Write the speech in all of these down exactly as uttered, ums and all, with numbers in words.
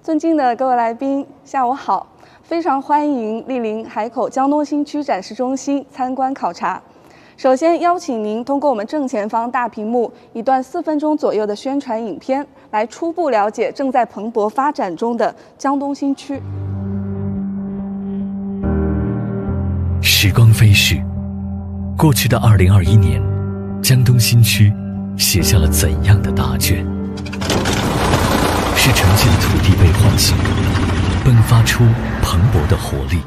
尊敬的各位来宾，下午好！非常欢迎莅临海口江东新区展示中心参观考察。首先邀请您通过我们正前方大屏幕一段四分钟左右的宣传影片，来初步了解正在蓬勃发展中的江东新区。 时光飞逝，过去的二零二一年，江东新区写下了怎样的大卷？是沉寂的土地被唤醒，迸发出蓬勃的活力。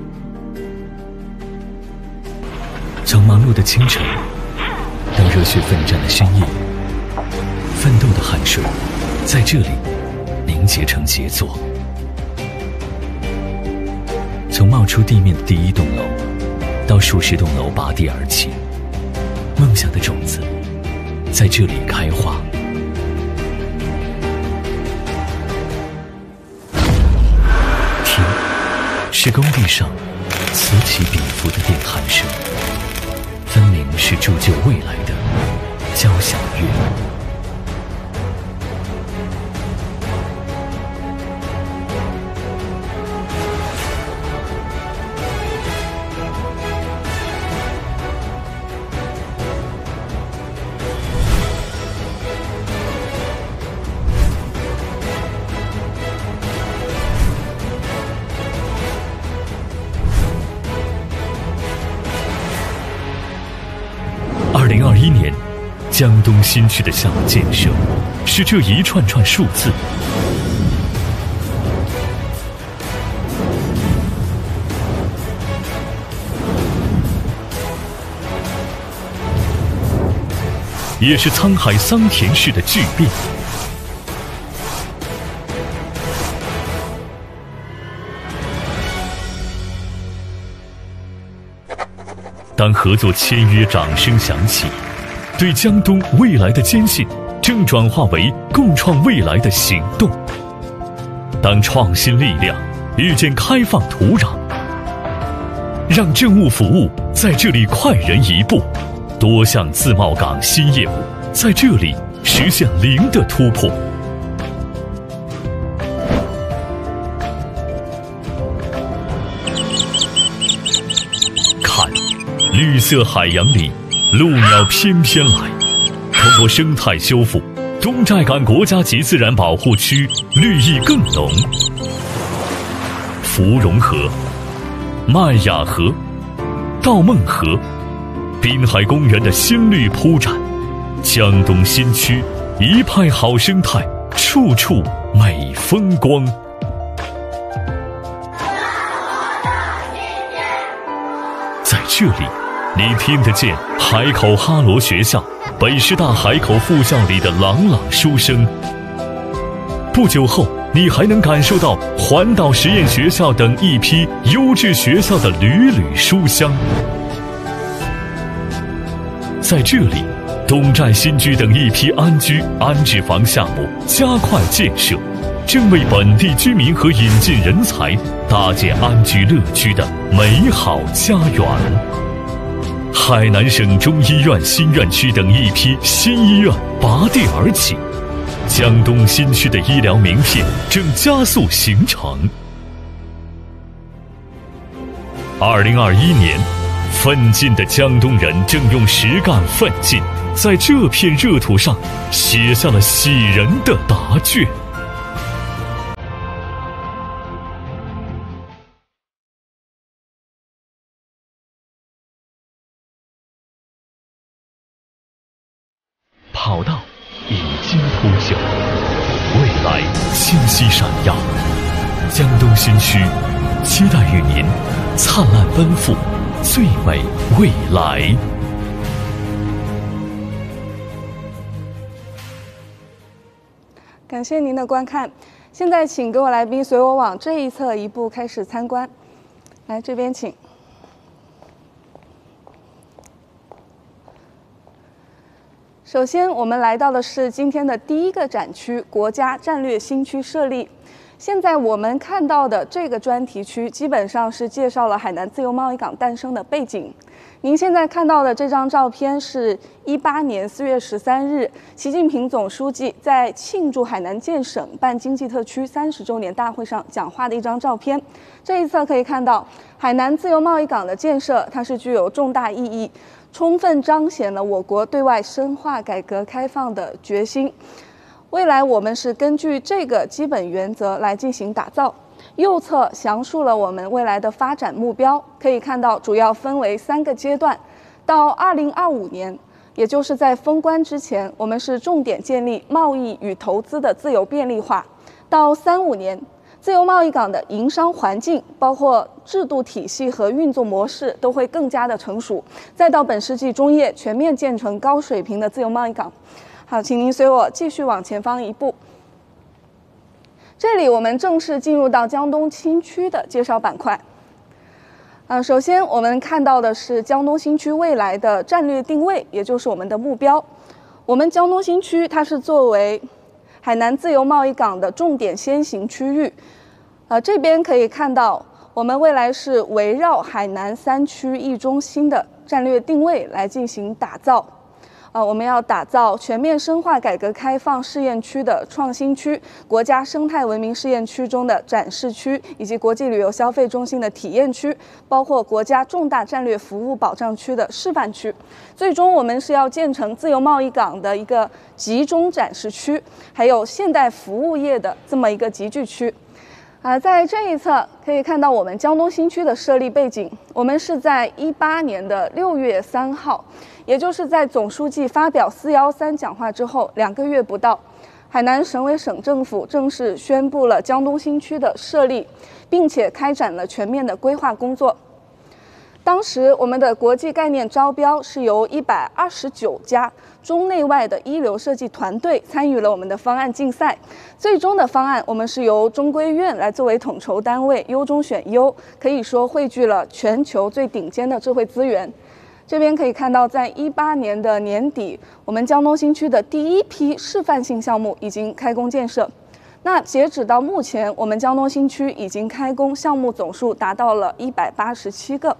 从忙碌的清晨到热血奋战的深夜，奋斗的汗水在这里凝结成杰作。从冒出地面的第一栋楼到数十栋楼拔地而起，梦想的种子在这里开花。听，是工地上此起彼伏的电焊声，分明是铸就未来的交响乐。二零二一年，江东新区的项目建设是这一串串数字。也是沧海桑田式的巨变。当合作签约掌声响起，对江东未来的坚信正转化为共创未来的行动。当创新力量遇见开放土壤，让政务服务在这里快人一步，多项自贸港新业务在这里实现零的突破。看，绿色海洋里，鹭鸟翩翩来。通过生态修复，东寨港国家级自然保护区绿意更浓。芙蓉河、麦雅河、稻孟河、滨海公园的新绿铺展，江东新区一派好生态，处处美风光。在这里，你听得见海口哈罗学校、北师大海口附校里的朗朗书声。不久后，你还能感受到环岛实验学校等一批优质学校的缕缕书香。在这里，东寨新居等一批安居安置房项目加快建设，正为本地居民和引进人才搭建安居乐居的美好家园。海南省中医院新院区等一批新医院拔地而起，江东新区的医疗名片正加速形成。二零二一年，奋进的江东人正用实干奋进，在这片热土上写下了喜人的答卷。跑道已经铺就，未来清晰闪耀。江东新区期待与您灿烂奔赴最美未来。 感谢您的观看，现在请各位来宾随我往这一侧一步开始参观。来，这边请。首先，我们来到的是今天的第一个展区——国家战略新区设立。 现在我们看到的这个专题区，基本上是介绍了海南自由贸易港诞生的背景。您现在看到的这张照片是一八年四月十三日，习近平总书记在庆祝海南建省办经济特区三十周年大会上讲话的一张照片。这一侧可以看到，海南自由贸易港的建设，它是具有重大意义，充分彰显了我国对外深化改革开放的决心。未来我们是根据这个基本原则来进行打造。右侧详述了我们未来的发展目标，可以看到主要分为三个阶段。到二零二五年，也就是在封关之前，我们是重点建立贸易与投资的自由便利化。到三五年，自由贸易港的营商环境，包括制度体系和运作模式都会更加的成熟。再到本世纪中叶，全面建成高水平的自由贸易港。好，请您随我继续往前方一步。这里我们正式进入到江东新区的介绍板块。呃，首先我们看到的是江东新区未来的战略定位，也就是我们的目标。我们江东新区它是作为海南自由贸易港的重点先行区域。呃，这边可以看到，我们未来是围绕海南三区一中心的战略定位来进行打造。呃，我们要打造全面深化改革开放试验区的创新区、国家生态文明试验区中的展示区，以及国际旅游消费中心的体验区，包括国家重大战略服务保障区的示范区。最终，我们是要建成自由贸易港的一个集中展示区，还有现代服务业的这么一个集聚区。啊、呃，在这一侧可以看到我们江东新区的设立背景，我们是在一八年的六月三号。也就是在总书记发表四幺三讲话之后两个月不到，海南省委省政府正式宣布了江东新区的设立，并且开展了全面的规划工作。当时我们的国际概念招标是由一百二十九家中内外的一流设计团队参与了我们的方案竞赛，最终的方案我们是由中规院来作为统筹单位，优中选优，可以说汇聚了全球最顶尖的智慧资源。这边可以看到，在一八年的年底，我们江东新区的第一批示范性项目已经开工建设。那截止到目前，我们江东新区已经开工项目总数达到了一百八十七个。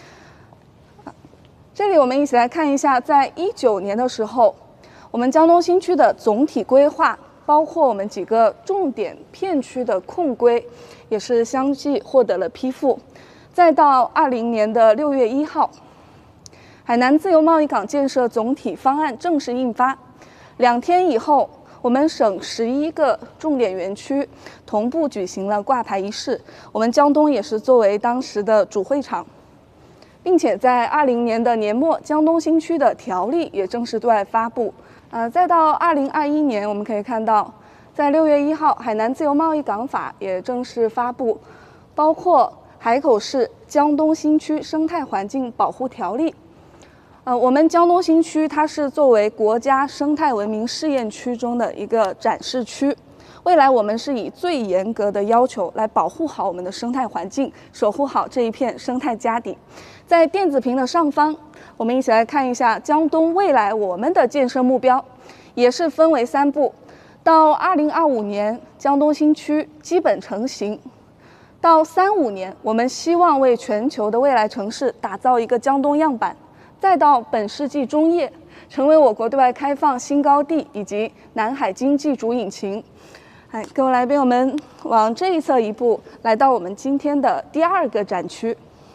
这里我们一起来看一下，在一九年的时候，我们江东新区的总体规划，包括我们几个重点片区的控规，也是相继获得了批复。再到二零年的六月一号。海南自由贸易港建设总体方案正式印发，两天以后，我们省十一个重点园区同步举行了挂牌仪式。我们江东也是作为当时的主会场，并且在二零年的年末，江东新区的条例也正式对外发布。呃，再到二零二一年，我们可以看到，在六月一号，海南自由贸易港法也正式发布，包括海口市江东新区生态环境保护条例。呃，我们江东新区它是作为国家生态文明试验区中的一个展示区，未来我们是以最严格的要求来保护好我们的生态环境，守护好这一片生态家底。在电子屏的上方，我们一起来看一下江东未来我们的建设目标，也是分为三步。到二零二五年，江东新区基本成型。到三五年，我们希望为全球的未来城市打造一个江东样板。再到本世纪中叶，成为我国对外开放新高地以及南海经济主引擎。哎，各位来宾，我们往这一侧一步，来到我们今天的第二个展区。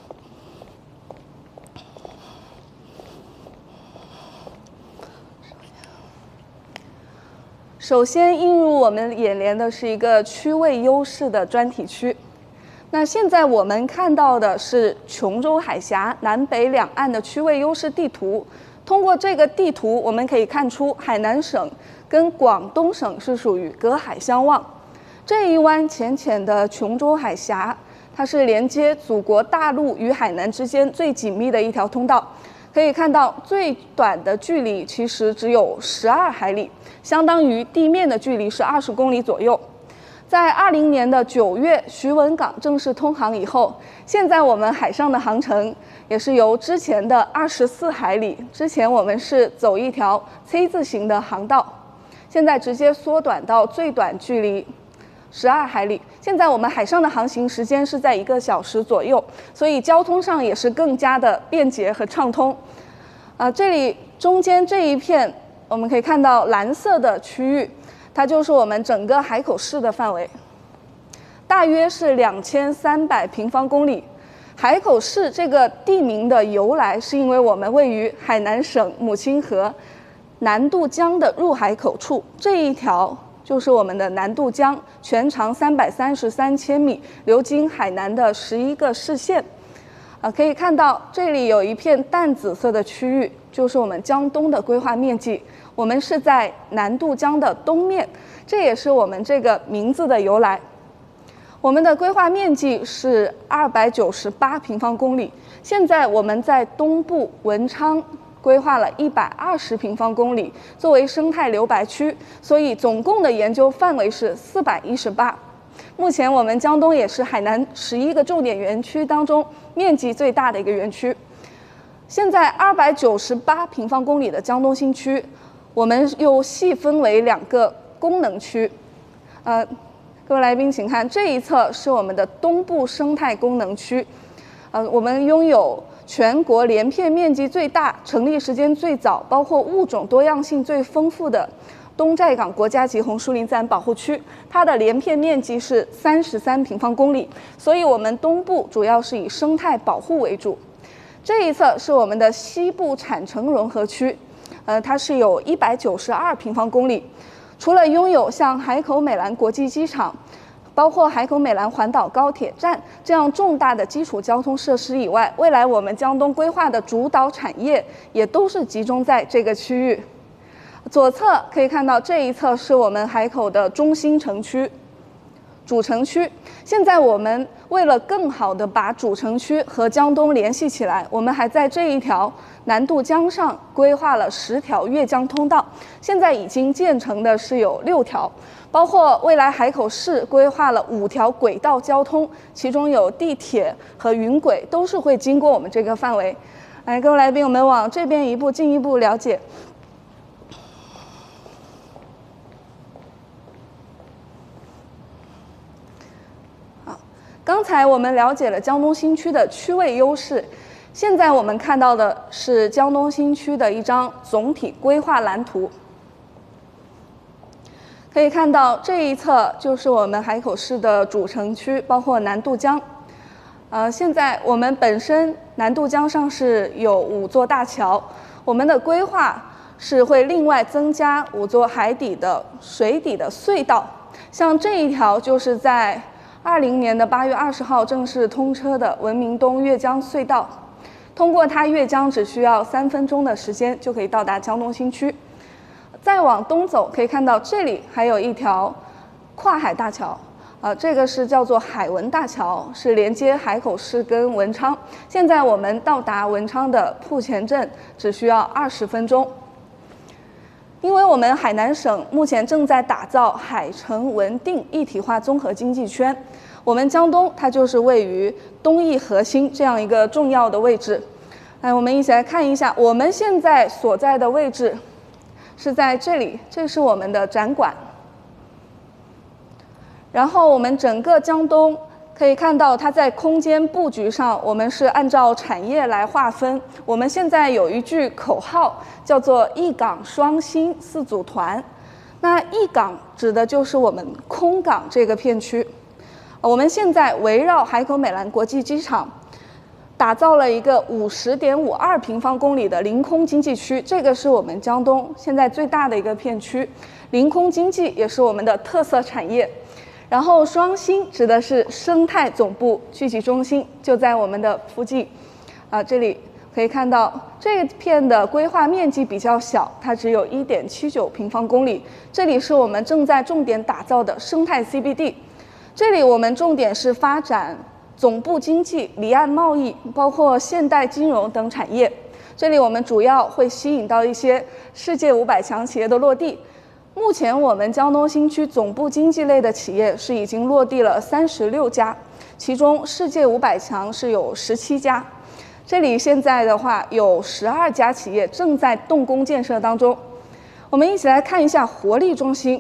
首先映入我们眼帘的是一个区位优势的专题区。那现在我们看到的是琼州海峡南北两岸的区位优势地图。通过这个地图，我们可以看出海南省跟广东省是属于隔海相望。这一湾浅浅的琼州海峡，它是连接祖国大陆与海南之间最紧密的一条通道。可以看到，最短的距离其实只有十二海里，相当于地面的距离是二十公里左右。在二零年的九月，徐闻港正式通航以后，现在我们海上的航程也是由之前的二十四海里，之前我们是走一条 C 字形的航道，现在直接缩短到最短距离十二海里。现在我们海上的航行时间是在一个小时左右，所以交通上也是更加的便捷和畅通。啊、呃，这里中间这一片我们可以看到蓝色的区域，它就是我们整个海口市的范围，大约是两千三百平方公里。海口市这个地名的由来，是因为我们位于海南省母亲河南渡江的入海口处，这一条就是我们的南渡江，全长三百三十三千米，流经海南的十一个市县。啊，可以看到这里有一片淡紫色的区域，就是我们江东的规划面积。我们是在南渡江的东面，这也是我们这个名字的由来。我们的规划面积是二百九十八平方公里，现在我们在东部文昌规划了一百二十平方公里作为生态留白区，所以总共的研究范围是四百一十八。目前我们江东也是海南十一个重点园区当中面积最大的一个园区。现在二百九十八平方公里的江东新区，我们又细分为两个功能区，呃。各位来宾，请看，这一侧是我们的东部生态功能区，呃，我们拥有全国连片面积最大、成立时间最早、包括物种多样性最丰富的东寨港国家级红树林自然保护区，它的连片面积是三十三平方公里，所以我们东部主要是以生态保护为主。这一侧是我们的西部产城融合区，呃，它是有一百九十二平方公里。除了拥有像海口美兰国际机场，包括海口美兰环岛高铁站这样重大的基础交通设施以外，未来我们江东规划的主导产业也都是集中在这个区域。左侧可以看到，这一侧是我们海口的中心城区、主城区。现在我们为了更好的把主城区和江东联系起来，我们还在这一条南渡江上规划了十条越江通道，现在已经建成的是有六条，包括未来海口市规划了五条轨道交通，其中有地铁和云轨，都是会经过我们这个范围。来，各位来宾，我们往这边一步，进一步了解。好，刚才我们了解了江东新区的区位优势。现在我们看到的是江东新区的一张总体规划蓝图，可以看到这一侧就是我们海口市的主城区，包括南渡江。呃，现在我们本身南渡江上是有五座大桥，我们的规划是会另外增加五座海底的水底的隧道，像这一条就是在二零年的八月二十号正式通车的文明东越江隧道。通过它越江只需要三分钟的时间就可以到达江东新区。再往东走，可以看到这里还有一条跨海大桥，呃，这个是叫做海文大桥，是连接海口市跟文昌。现在我们到达文昌的铺前镇只需要二十分钟。因为我们海南省目前正在打造海城文定一体化综合经济圈。我们江东它就是位于东翼核心这样一个重要的位置。来，我们一起来看一下，我们现在所在的位置是在这里，这是我们的展馆。然后我们整个江东可以看到，它在空间布局上，我们是按照产业来划分。我们现在有一句口号叫做“一港双星四组团”，那一港指的就是我们空港这个片区。我们现在围绕海口美兰国际机场，打造了一个五十点五二平方公里的临空经济区，这个是我们江东现在最大的一个片区。临空经济也是我们的特色产业。然后双星指的是生态总部聚集中心，就在我们的附近。啊，这里可以看到这片的规划面积比较小，它只有一点七九平方公里。这里是我们正在重点打造的生态 C B D。这里我们重点是发展总部经济、离岸贸易，包括现代金融等产业。这里我们主要会吸引到一些世界五百强企业的落地。目前我们江东新区总部经济类的企业是已经落地了三十六家，其中世界五百强是有十七家。这里现在的话有十二家企业正在动工建设当中。我们一起来看一下活力中心。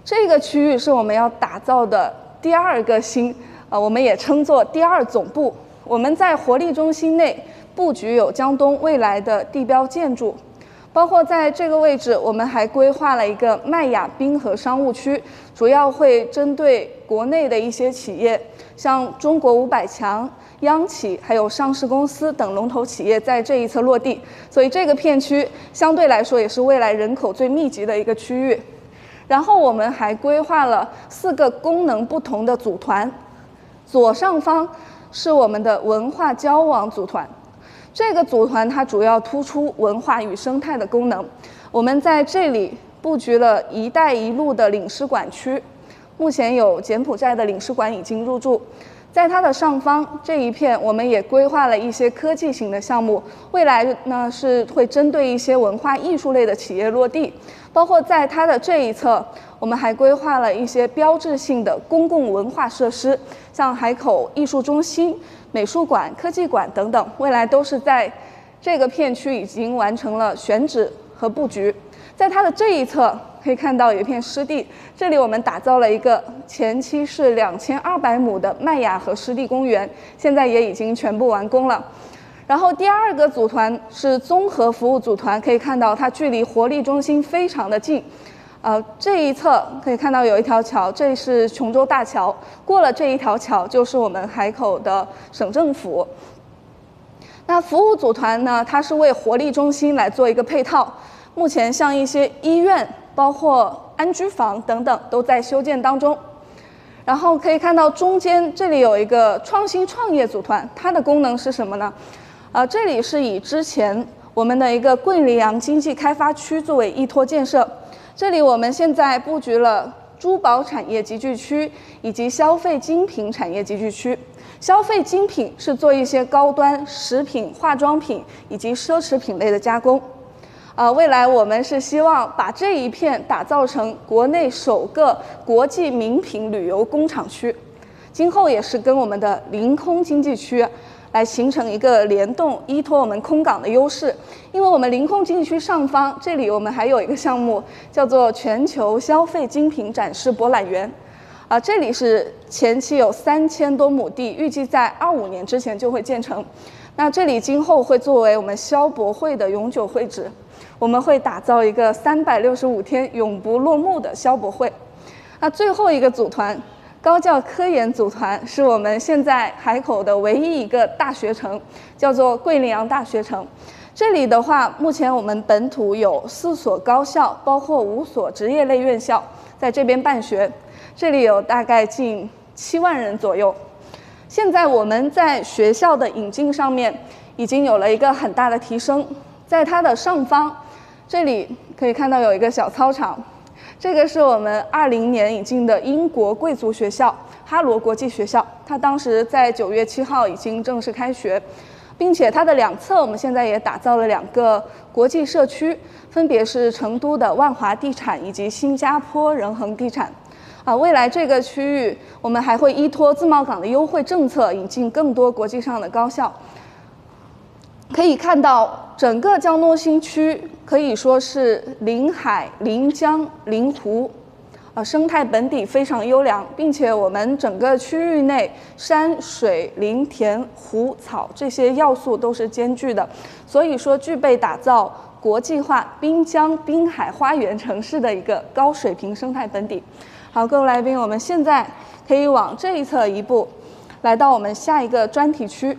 这个区域是我们要打造的第二个新，呃，我们也称作第二总部。我们在活力中心内布局有江东未来的地标建筑，包括在这个位置，我们还规划了一个麦雅滨河商务区，主要会针对国内的一些企业，像中国五百强、央企还有上市公司等龙头企业在这一侧落地，所以这个片区相对来说也是未来人口最密集的一个区域。然后我们还规划了四个功能不同的组团，左上方是我们的文化交往组团，这个组团它主要突出文化与生态的功能。我们在这里布局了“一带一路”的领事馆区，目前有柬埔寨的领事馆已经入驻。在它的上方这一片，我们也规划了一些科技型的项目，未来呢是会针对一些文化艺术类的企业落地。包括在它的这一侧，我们还规划了一些标志性的公共文化设施，像海口艺术中心、美术馆、科技馆等等，未来都是在这个片区已经完成了选址和布局。在它的这一侧可以看到有一片湿地，这里我们打造了一个前期是两千二百亩的麦雅河湿地公园，现在也已经全部完工了。然后第二个组团是综合服务组团，可以看到它距离活力中心非常的近，呃，这一侧可以看到有一条桥，这是琼州大桥，过了这一条桥就是我们海口的省政府。那服务组团呢，它是为活力中心来做一个配套，目前像一些医院、包括安居房等等都在修建当中。然后可以看到中间这里有一个创新创业组团，它的功能是什么呢？呃，这里是以之前我们的一个桂林洋经济开发区作为依托建设，这里我们现在布局了珠宝产业集聚区以及消费精品产业集聚区。消费精品是做一些高端食品、化妆品以及奢侈品类的加工。呃，未来我们是希望把这一片打造成国内首个国际名品旅游工厂区，今后也是跟我们的临空经济区来形成一个联动，依托我们空港的优势。因为我们临空经济区上方这里我们还有一个项目叫做全球消费精品展示博览园，啊，这里是前期有三千多亩地，预计在二五年之前就会建成。那这里今后会作为我们消博会的永久会址，我们会打造一个三百六十五天永不落幕的消博会。那最后一个组团，高教科研组团是我们现在海口的唯一一个大学城，叫做桂林洋大学城。这里的话，目前我们本土有四所高校，包括五所职业类院校在这边办学，这里有大概近七万人左右。现在我们在学校的引进上面已经有了一个很大的提升，在它的上方，这里可以看到有一个小操场，这个是我们二零年引进的英国贵族学校哈罗国际学校，它当时在九月七号已经正式开学，并且它的两侧我们现在也打造了两个国际社区，分别是成都的万华地产以及新加坡仁恒地产。啊，未来这个区域我们还会依托自贸港的优惠政策，引进更多国际上的高校。可以看到，整个江东新区可以说是临海、临江、临湖，啊，生态本底非常优良，并且我们整个区域内山水、林田、湖草这些要素都是兼具的，所以说具备打造国际化滨江滨海花园城市的一个高水平生态本底。好，各位来宾，我们现在可以往这一侧移步，来到我们下一个专题区。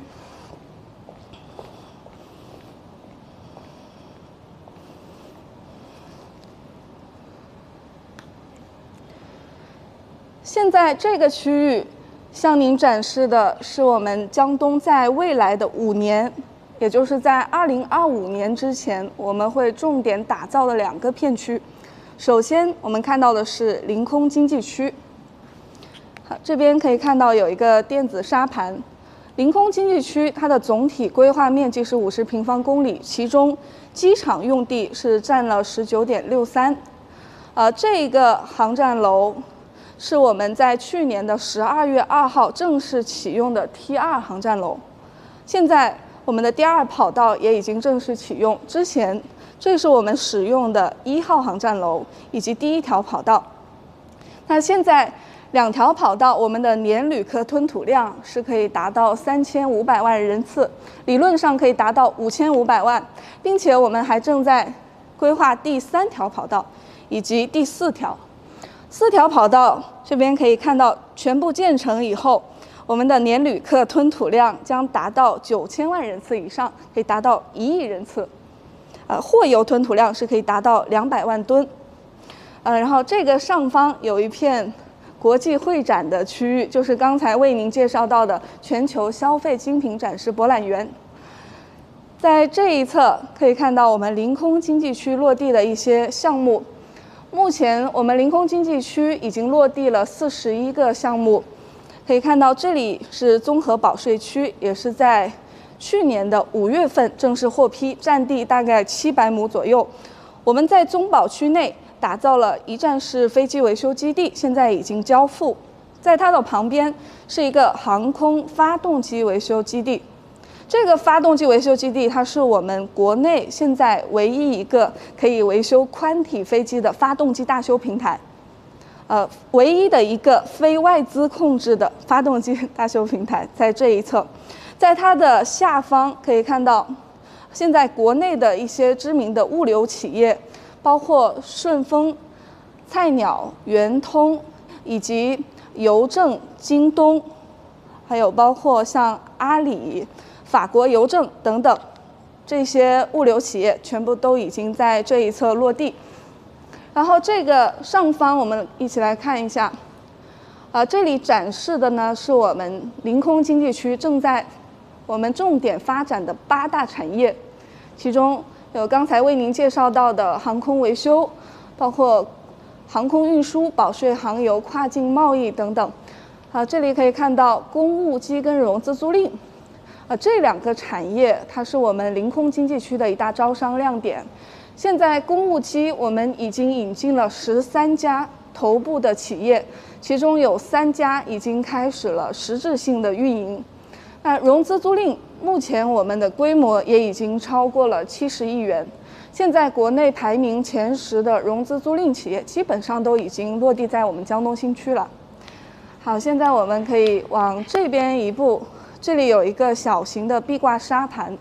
现在这个区域向您展示的是我们江东在未来的五年，也就是在二零二五年之前，我们会重点打造的两个片区。首先，我们看到的是临空经济区。好，这边可以看到有一个电子沙盘。临空经济区它的总体规划面积是五十平方公里，其中机场用地是占了十九点六三。呃，这个航站楼是我们在去年的十二月二号正式启用的 T 二航站楼。现在我们的第二跑道也已经正式启用，之前这是我们使用的一号航站楼以及第一条跑道。 那现在两条跑道，我们的年旅客吞吐量是可以达到三千五百万人次，理论上可以达到五千五百万，并且我们还正在规划第三条跑道以及第四条。四条跑道这边可以看到，全部建成以后，我们的年旅客吞吐量将达到九千万人次以上，可以达到一亿人次。呃，货油吞吐量是可以达到两百万吨。呃，然后这个上方有一片国际会展的区域，就是刚才为您介绍到的全球消费精品展示博览园。在这一侧可以看到我们临空经济区落地的一些项目。目前我们临空经济区已经落地了四十一个项目，可以看到这里是综合保税区，也是在去年的五月份正式获批，占地大概七百亩左右。我们在综保区内打造了一站式飞机维修基地，现在已经交付。在它的旁边是一个航空发动机维修基地。这个发动机维修基地，它是我们国内现在唯一一个可以维修宽体飞机的发动机大修平台，呃，唯一的一个非外资控制的发动机大修平台在这一侧。在它的下方可以看到，现在国内的一些知名的物流企业，包括顺丰、菜鸟、圆通，以及邮政、京东，还有包括像阿里、法国邮政等等，这些物流企业全部都已经在这一侧落地。然后这个上方我们一起来看一下，啊，这里展示的呢是我们临空经济区正在我们重点发展的八大产业，其中有刚才为您介绍到的航空维修，包括航空运输、保税、航油、跨境贸易等等。啊，这里可以看到公务机跟融资租赁。啊，这两个产业它是我们临空经济区的一大招商亮点。现在公务机我们已经引进了十三家头部的企业，其中有三家已经开始了实质性的运营。那融资租赁目前我们的规模也已经超过了七十亿元。现在国内排名前十的融资租赁企业基本上都已经落地在我们江东新区了。好，现在我们可以往这边一步。这里有一个小型的壁挂沙盘。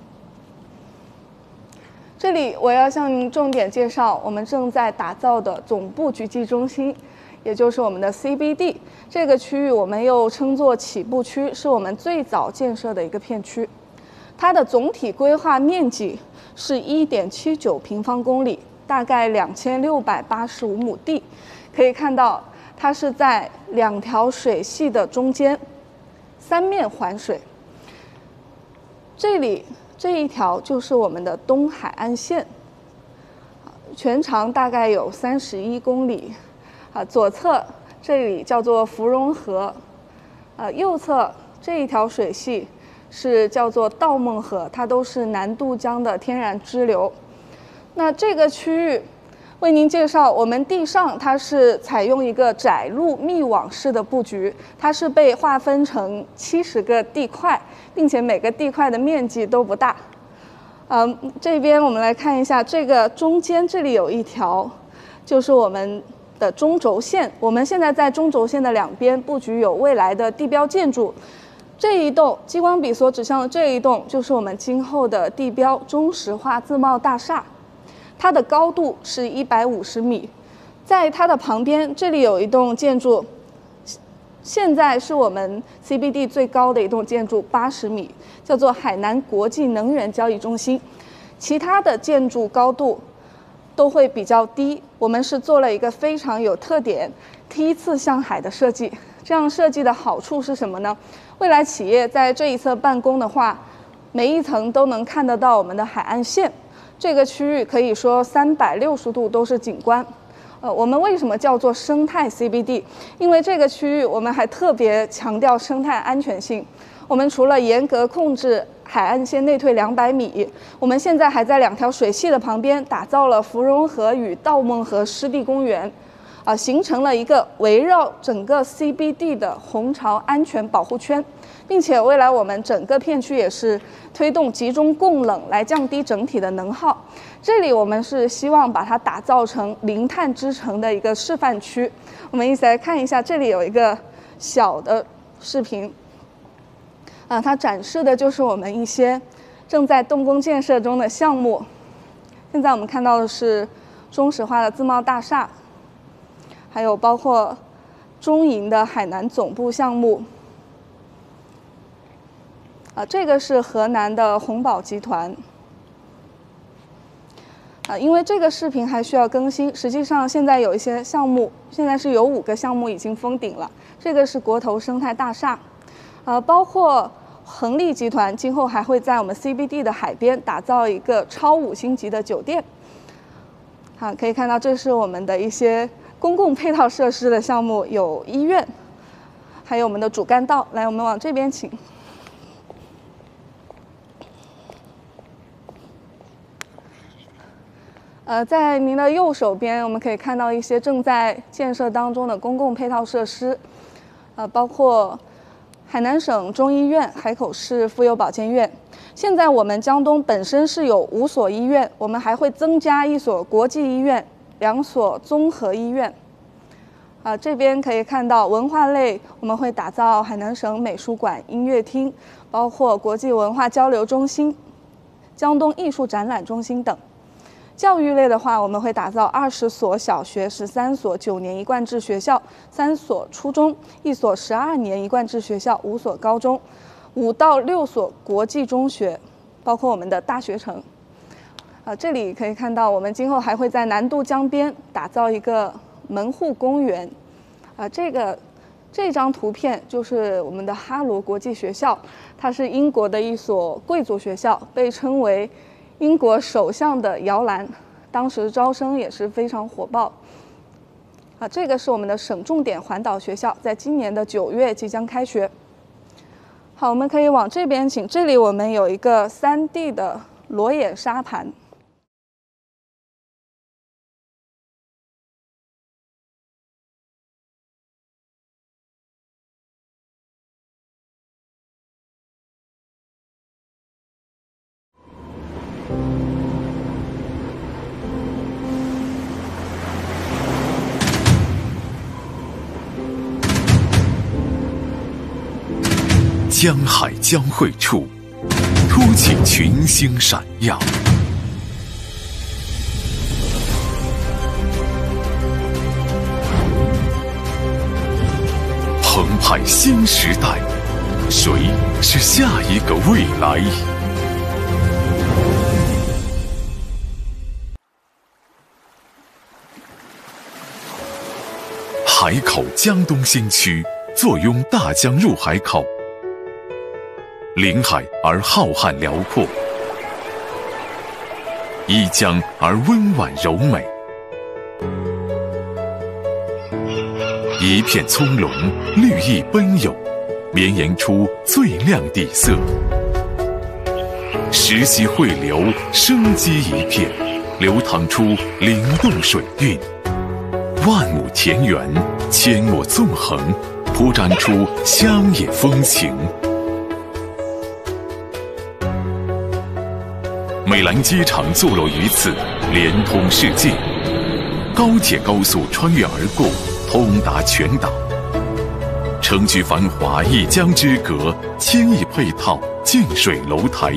这里我要向您重点介绍我们正在打造的总部局际中心，也就是我们的 C B D 这个区域，我们又称作起步区，是我们最早建设的一个片区。它的总体规划面积是 一点七九平方公里，大概两千六百八十五亩地。可以看到，它是在两条水系的中间。三面环水，这里这一条就是我们的东海岸线，全长大概有三十一公里。啊，左侧这里叫做芙蓉河，呃，右侧这一条水系是叫做道梦河，它都是南渡江的天然支流。那这个区域为您介绍，我们地上它是采用一个窄路密网式的布局，它是被划分成七十个地块，并且每个地块的面积都不大。嗯，这边我们来看一下，这个中间这里有一条，就是我们的中轴线。我们现在在中轴线的两边布局有未来的地标建筑。这一栋激光笔所指向的这一栋，就是我们今后的地标中石化自贸大厦。它的高度是一百五十米，在它的旁边，这里有一栋建筑，现在是我们 C B D 最高的一栋建筑，八十米，叫做海南国际能源交易中心。其他的建筑高度都会比较低，我们是做了一个非常有特点、梯次向海的设计。这样设计的好处是什么呢？未来企业在这一侧办公的话，每一层都能看得到我们的海岸线。这个区域可以说三百六十度都是景观。呃，我们为什么叫做生态 C B D？ 因为这个区域我们还特别强调生态安全性。我们除了严格控制海岸线内退两百米，我们现在还在两条水系的旁边打造了芙蓉河与道梦河湿地公园。 啊，形成了一个围绕整个 C B D 的虹潮安全保护圈，并且未来我们整个片区也是推动集中供冷来降低整体的能耗。这里我们是希望把它打造成零碳之城的一个示范区。我们一起来看一下，这里有一个小的视频，啊，它展示的就是我们一些正在动工建设中的项目。现在我们看到的是中石化的自贸大厦，还有包括中银的海南总部项目。啊，这个是河南的鸿宝集团。啊，因为这个视频还需要更新，实际上现在有一些项目，现在是有五个项目已经封顶了。这个是国投生态大厦，呃，包括恒利集团今后还会在我们 C B D 的海边打造一个超五星级的酒店。好，可以看到这是我们的一些公共配套设施的项目，有医院，还有我们的主干道。来，我们往这边请。呃，在您的右手边，我们可以看到一些正在建设当中的公共配套设施，呃，包括海南省中医院、海口市妇幼保健院。现在我们江东本身是有五所医院，我们还会增加一所国际医院、两所综合医院。啊、呃，这边可以看到文化类，我们会打造海南省美术馆、音乐厅，包括国际文化交流中心、江东艺术展览中心等。教育类的话，我们会打造二十所小学、十三所九年一贯制学校、三所初中、一所十二年一贯制学校、五所高中、五到六所国际中学，包括我们的大学城。啊，这里可以看到，我们今后还会在南渡江边打造一个门户公园。啊，这个这张图片就是我们的哈罗国际学校，它是英国的一所贵族学校，被称为英国首相的摇篮，当时招生也是非常火爆。啊，这个是我们的省重点环岛学校，在今年的九月即将开学。好，我们可以往这边请，这里我们有一个 三 D 的裸眼沙盘。 江海交汇处，突起群星闪耀。澎湃新时代，谁是下一个未来？海口江东新区坐拥大江入海口，临海而浩瀚辽阔，依江而温婉柔美，一片葱茏，绿意奔涌，绵延出最亮底色。石溪汇流，生机一片，流淌出灵动水韵。万亩田园，阡陌纵横，铺展出乡野风情。美兰机场坐落于此，连通世界。高铁高速穿越而过，通达全岛。城区繁华一江之隔，千亿配套，近水楼台。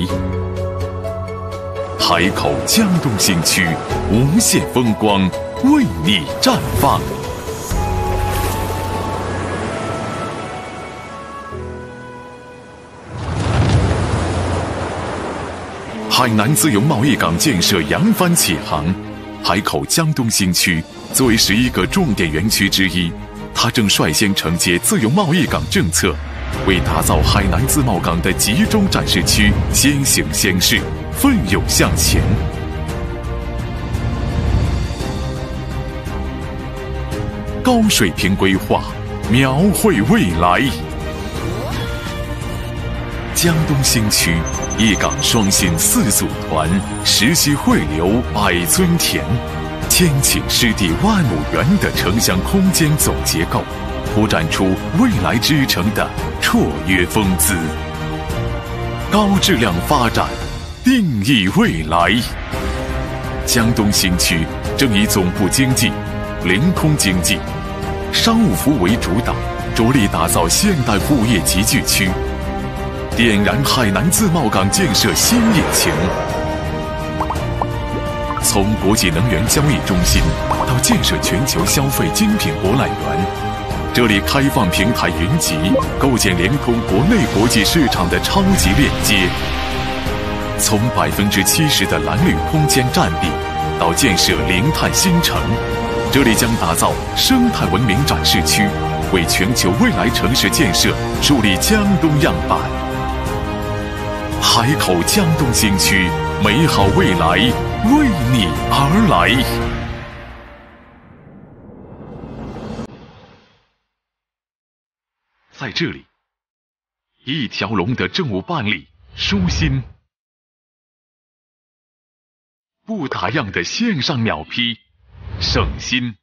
海口江东新区，无限风光为你绽放。海南自由贸易港建设扬帆起航，海口江东新区作为十一个重点园区之一，它正率先承接自由贸易港政策，为打造海南自贸港的集中展示区先行先试，奋勇向前。高水平规划，描绘未来。江东新区一港双星四组团，石溪汇流百村田， 千顷湿地万亩园的城乡空间总结构，铺展出未来之城的绰约风姿。高质量发展，定义未来。江东新区正以总部经济、临空经济、商务服务为主导，着力打造现代服务业集聚区，点燃海南自贸港建设新引擎。从国际能源交易中心到建设全球消费精品博览园，这里开放平台云集，构建连通国内国际市场的超级链接。从百分之七十的蓝绿空间占比，到建设零碳新城，这里将打造生态文明展示区，为全球未来城市建设树立江东样板。海口江东新区，美好未来为你而来。在这里，一条龙的政务办理舒心，不打烊的线上秒批省心，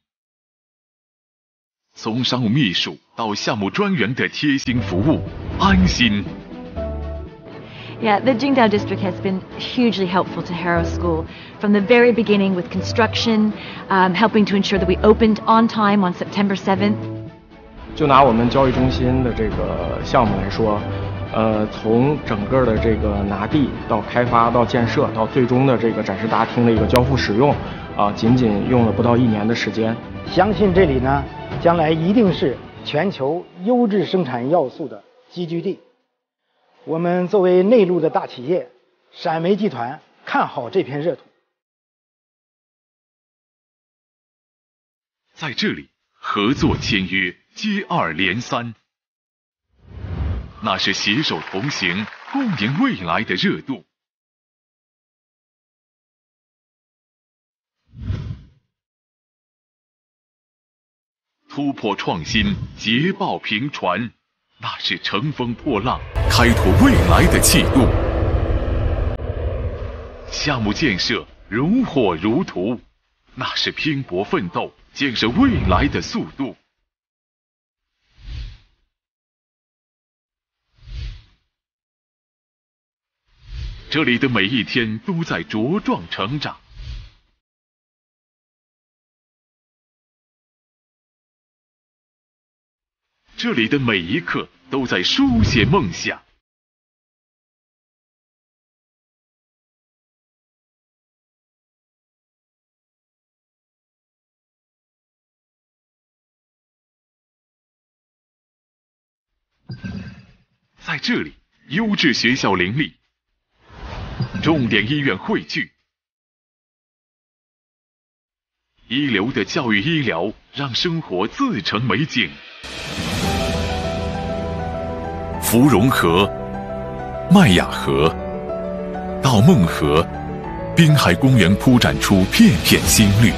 从商务秘书到项目专员的贴心服务安心。 Yeah, the Jingdao district has been hugely helpful to Harrow School from the very beginning with construction, um, helping to ensure that we opened on time on September seventh. 就拿我们教育中心的这个项目来说，呃，从整个的这个拿地到开发到建设到最终的这个展示大厅的一个交付使用，啊、呃，仅仅用了不到一年的时间。 相信这里呢，将来一定是全球优质生产要素的集聚地。我们作为内陆的大企业，陕煤集团看好这片热土。 在这里，合作签约接二连三，那是携手同行、共赢未来的热度。突破创新，捷报频传，那是乘风破浪、开拓未来的气度。项目建设如火如荼，那是拼搏奋斗、建设未来的速度。这里的每一天都在茁壮成长。这里的每一刻都在书写梦想。在这里，优质学校林立，重点医院汇聚，一流的教育医疗让生活自成美景。芙蓉河、麦雅河、稻梦河、滨海公园铺展出片片新绿。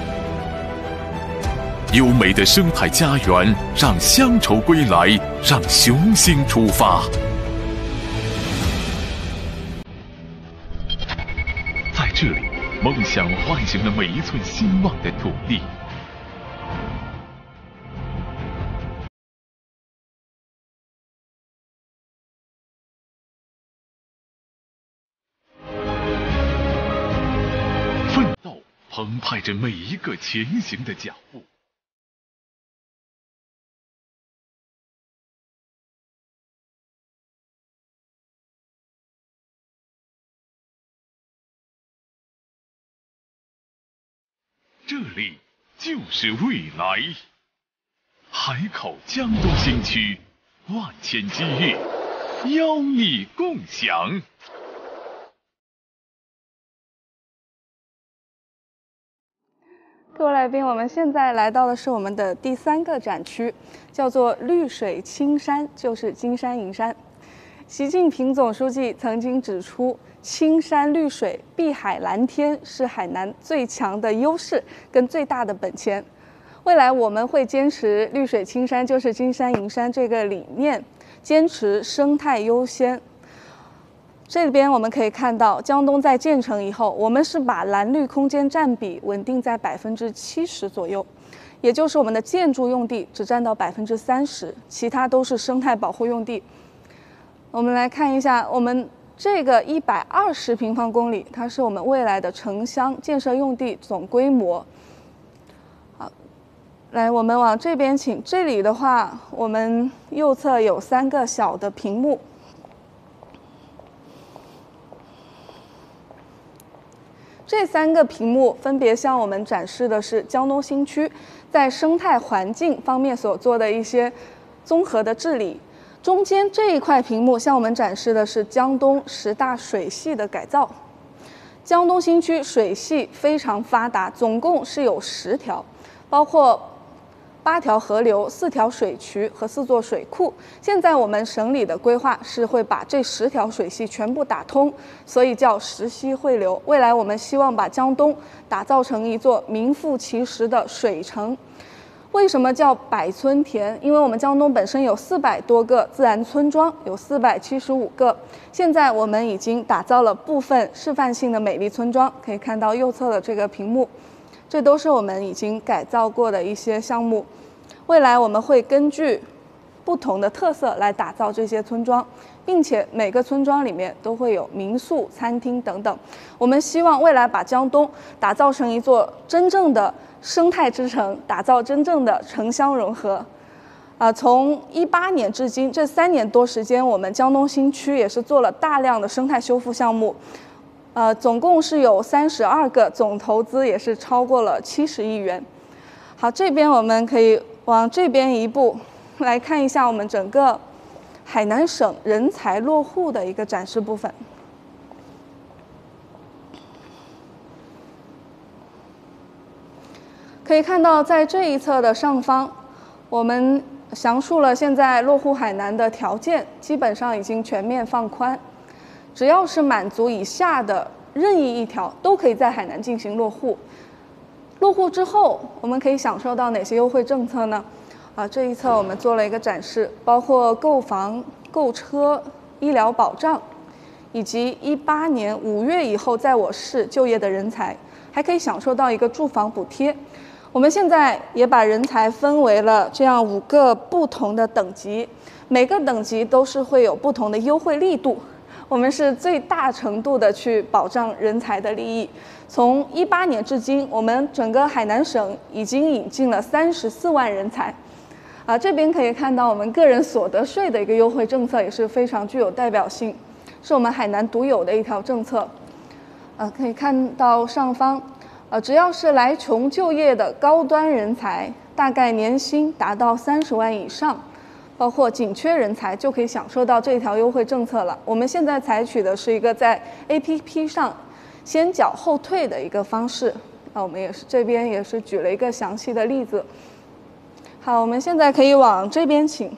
优美的生态家园，让乡愁归来，让雄心出发。在这里，梦想唤醒了每一寸兴旺的土地。奋斗澎湃着每一个前行的脚步。这里就是未来，海口江东新区，万千机遇，邀你共享。 各位来宾，我们现在来到的是我们的第三个展区，叫做“绿水青山就是金山银山”。习近平总书记曾经指出，青山绿水、碧海蓝天是海南最强的优势跟最大的本钱。未来我们会坚持“绿水青山就是金山银山”这个理念，坚持生态优先， 这边我们可以看到，江东在建成以后，我们是把蓝绿空间占比稳定在百分之七十左右，也就是我们的建筑用地只占到百分之三十，其他都是生态保护用地。我们来看一下，我们这个一百二十平方公里，它是我们未来的城乡建设用地总规模。好，来，我们往这边请。这里的话，我们右侧有三个小的屏幕。这三个屏幕分别向我们展示的是江东新区在生态环境方面所做的一些综合的治理。中间这一块屏幕向我们展示的是江东十大水系的改造。江东新区水系非常发达，总共是有十条，包括八条河流、四条水渠和四座水库。现在我们省里的规划是会把这十条水系全部打通，所以叫十溪汇流。未来我们希望把江东打造成一座名副其实的水城。为什么叫百村田？因为我们江东本身有四百多个自然村庄，有四百七十五个。现在我们已经打造了部分示范性的美丽村庄，可以看到右侧的这个屏幕。这都是我们已经改造过的一些项目，未来我们会根据不同的特色来打造这些村庄，并且每个村庄里面都会有民宿、餐厅等等。我们希望未来把江东打造成一座真正的生态之城，打造真正的城乡融合。啊，从一八年至今这三年多时间，我们江东新区也是做了大量的生态修复项目。呃，总共是有三十二个，总投资也是超过了七十亿元。好，这边我们可以往这边一步来看一下我们整个海南省人才落户的一个展示部分。可以看到，在这一侧的上方，我们详述了现在落户海南的条件，基本上已经全面放宽。只要是满足以下的任意一条，都可以在海南进行落户。落户之后，我们可以享受到哪些优惠政策呢？啊，这一侧我们做了一个展示，包括购房、购车、医疗保障，以及一八年五月以后在我市就业的人才，还可以享受到一个住房补贴。我们现在也把人才分为了这样五个不同的等级，每个等级都是会有不同的优惠力度。我们是最大程度的去保障人才的利益。从一八年至今，我们整个海南省已经引进了三十四万人才。啊，这边可以看到我们个人所得税的一个优惠政策也是非常具有代表性，是我们海南独有的一条政策。呃，可以看到上方，呃，只要是来琼就业的高端人才，大概年薪达到三十万以上。包括紧缺人才就可以享受到这条优惠政策了。我们现在采取的是一个在 A P P 上先缴后退的一个方式。那我们也是这边也是举了一个详细的例子。好，我们现在可以往这边请。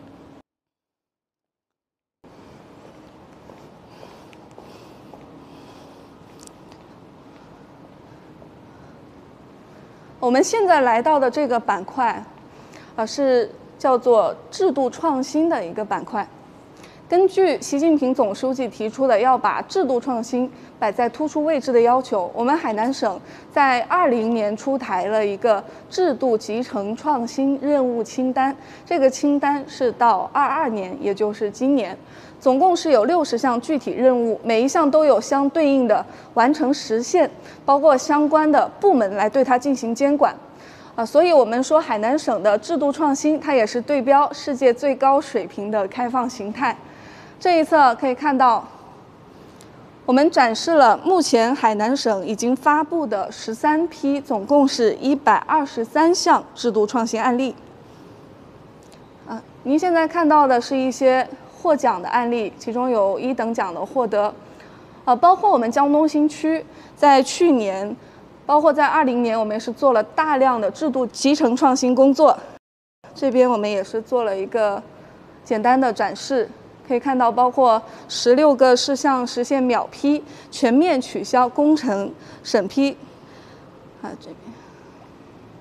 我们现在来到的这个板块，啊是。叫做制度创新的一个板块。根据习近平总书记提出的要把制度创新摆在突出位置的要求，我们海南省在二零年出台了一个制度集成创新任务清单，这个清单是到二二年，也就是今年，总共是有六十项具体任务，每一项都有相对应的完成实现，包括相关的部门来对它进行监管。啊，所以我们说海南省的制度创新，它也是对标世界最高水平的开放形态。这一侧可以看到，我们展示了目前海南省已经发布的十三批，总共是一百二十三项制度创新案例。啊，您现在看到的是一些获奖的案例，其中有一等奖的获得，啊，包括我们江东新区在去年。包括在二零年，我们也是做了大量的制度集成创新工作。这边我们也是做了一个简单的展示，可以看到包括十六个事项实现秒批，全面取消工程审批。啊，这边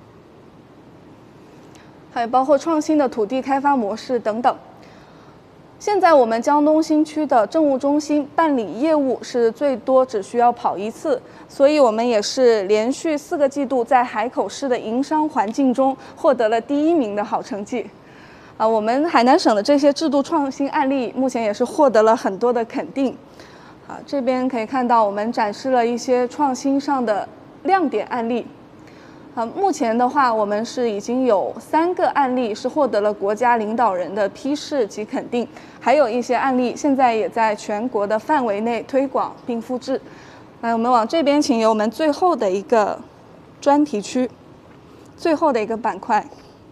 还有包括创新的土地开发模式等等。 现在我们江东新区的政务中心办理业务是最多只需要跑一次，所以我们也是连续四个季度在海口市的营商环境中获得了第一名的好成绩。啊，我们海南省的这些制度创新案例，目前也是获得了很多的肯定。啊，这边可以看到我们展示了一些创新上的亮点案例。啊，目前的话，我们是已经有三个案例是获得了国家领导人的批示及肯定，还有一些案例现在也在全国的范围内推广并复制。来，我们往这边请，有我们最后的一个专题区，最后的一个板块。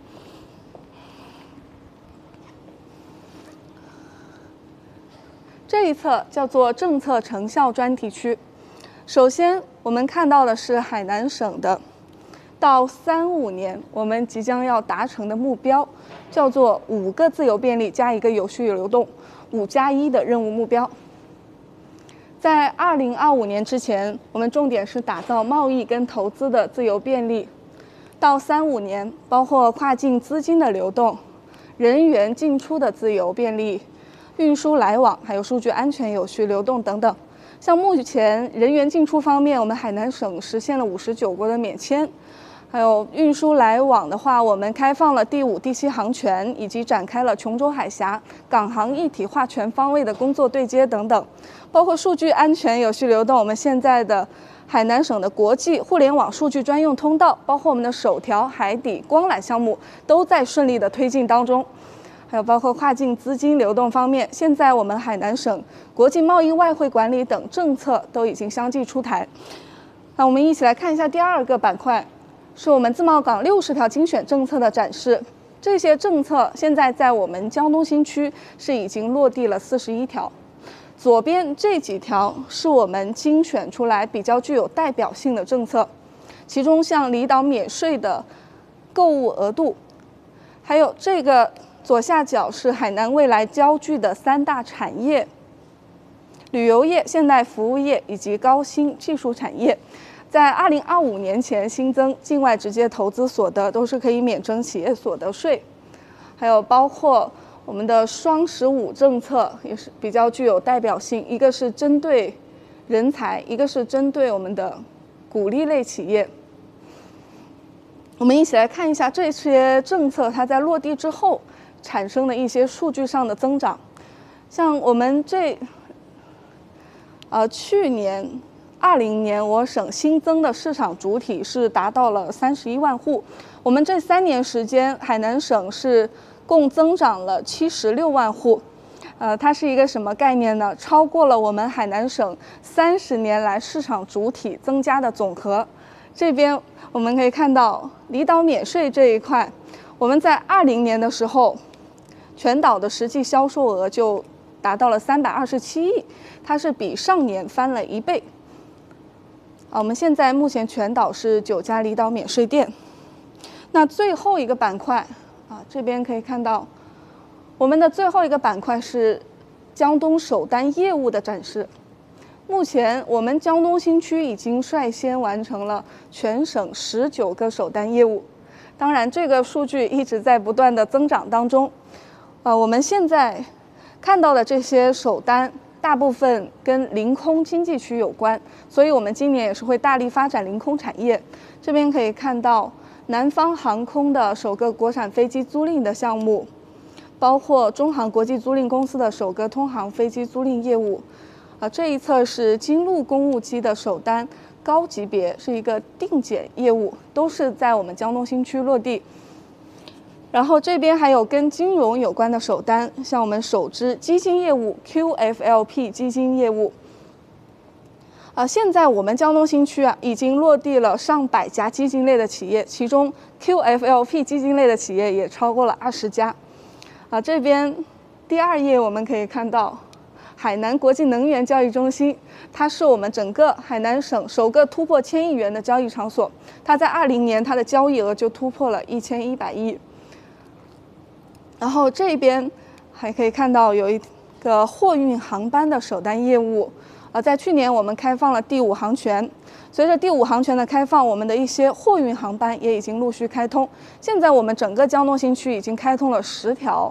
这一侧叫做政策成效专题区。首先，我们看到的是海南省的到三五年我们即将要达成的目标，叫做五个自由便利加一个有序流动，五加一的任务目标。在二零二五年之前，我们重点是打造贸易跟投资的自由便利。到三五年，包括跨境资金的流动、人员进出的自由便利、运输来往，还有数据安全有序流动等等。像目前人员进出方面，我们海南省实现了五十九国的免签。还有运输来往的话，我们开放了第五、第七航权，以及展开了琼州海峡港航一体化全方位的工作对接等等。包括数据安全有序流动，我们现在的海南省的国际互联网数据专用通道，包括我们的首条海底光缆项目，都在顺利的推进当中。还有包括跨境资金流动方面，现在我们海南省国际贸易外汇管理等政策都已经相继出台。那我们一起来看一下第二个板块，是我们自贸港六十条精选政策的展示。这些政策现在在我们江东新区是已经落地了四十一条。左边这几条是我们精选出来比较具有代表性的政策，其中像离岛免税的购物额度，还有这个左下角是海南未来焦聚的三大产业：旅游业、现代服务业以及高新技术产业。在二零二五年前新增境外直接投资所得都是可以免征企业所得税，还有包括我们的双十五政策也是比较具有代表性，一个是针对人才，一个是针对我们的鼓励类企业。我们一起来看一下这些政策它在落地之后产生的一些数据上的增长。像我们这呃去年二零年我省新增的市场主体是达到了三十一万户，我们这三年时间海南省是共增长了七十六万户。呃，它是一个什么概念呢？超过了我们海南省三十年来市场主体增加的总和。这边我们可以看到离岛免税这一块，我们在二零年的时候，全岛的实际销售额就达到了三百二十七亿，它是比上年翻了一倍。啊，我们现在目前全岛是九家离岛免税店。那最后一个板块啊，这边可以看到，我们的最后一个板块是江东首单业务的展示。目前我们江东新区已经率先完成了全省十九个首单业务，当然这个数据一直在不断的增长当中。呃，我们现在看到的这些首单，大部分跟临空经济区有关，所以我们今年也是会大力发展临空产业。这边可以看到南方航空的首个国产飞机租赁的项目，包括中航国际租赁公司的首个通航飞机租赁业务。啊，这一侧是金鹿公务机的首单高级别，是一个定检业务，都是在我们江东新区落地。然后这边还有跟金融有关的首单，像我们首支基金业务 Q F L P 基金业务。啊，现在我们江东新区啊已经落地了上百家基金类的企业，其中 Q F L P 基金类的企业也超过了二十家。啊，这边第二页我们可以看到海南国际能源交易中心，它是我们整个海南省首个突破千亿元的交易场所。它在二零年它的交易额就突破了一千一百亿。然后这边还可以看到有一个货运航班的首单业务。呃，在去年我们开放了第五航权，随着第五航权的开放，我们的一些货运航班也已经陆续开通。现在我们整个江东新区已经开通了十条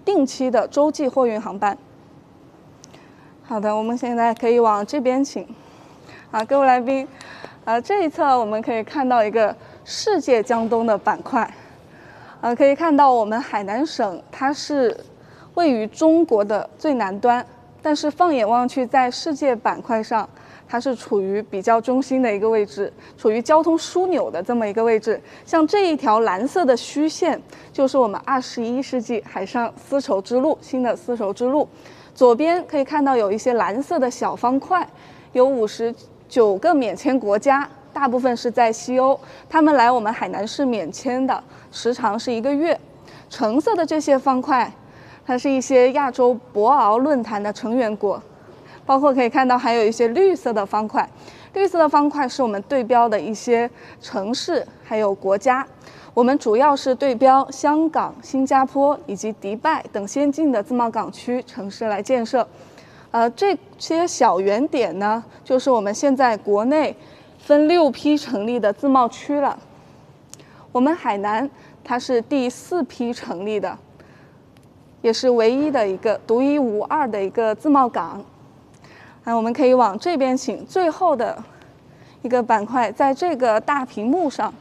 定期的洲际货运航班。好的，我们现在可以往这边请。啊，各位来宾，呃，这一侧我们可以看到一个世界江东的板块。呃，可以看到我们海南省它是位于中国的最南端，但是放眼望去，在世界板块上，它是处于比较中心的一个位置，处于交通枢纽的这么一个位置。像这一条蓝色的虚线，就是我们二十一世纪海上丝绸之路，新的丝绸之路。左边可以看到有一些蓝色的小方块，有五十九个免签国家，大部分是在西欧，他们来我们海南市免签的时长是一个月。橙色的这些方块，它是一些亚洲博鳌论坛的成员国，包括可以看到还有一些绿色的方块，绿色的方块是我们对标的一些城市还有国家。我们主要是对标香港、新加坡以及迪拜等先进的自贸港区城市来建设。呃，这些小圆点呢，就是我们现在国内分六批成立的自贸区了。我们海南它是第四批成立的，也是唯一的一个独一无二的一个自贸港。啊，我们可以往这边请。最后的一个板块，在这个大屏幕上，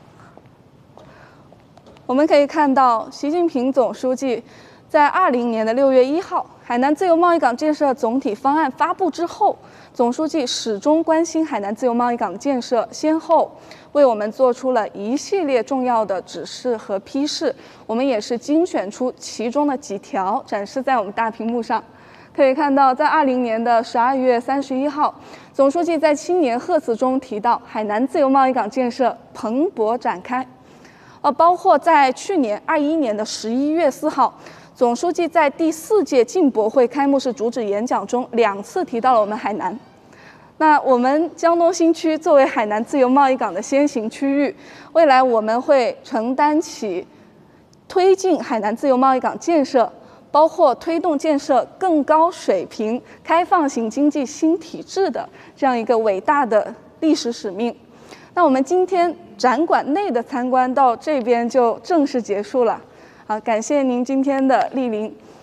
我们可以看到习近平总书记在二零年的六月一号，海南自由贸易港建设总体方案发布之后，总书记始终关心海南自由贸易港建设，先后为我们做出了一系列重要的指示和批示。我们也是精选出其中的几条，展示在我们大屏幕上。可以看到，在二零年的十二月三十一号，总书记在青年贺词中提到，海南自由贸易港建设蓬勃展开。呃，包括在去年二一年的十一月四号，总书记在第四届进博会开幕式主旨演讲中两次提到了我们海南。那我们江东新区作为海南自由贸易港的先行区域，未来我们会承担起推进海南自由贸易港建设，包括推动建设更高水平开放型经济新体制的这样一个伟大的历史使命。那我们今天展馆内的参观到这边就正式结束了，啊，感谢您今天的莅临。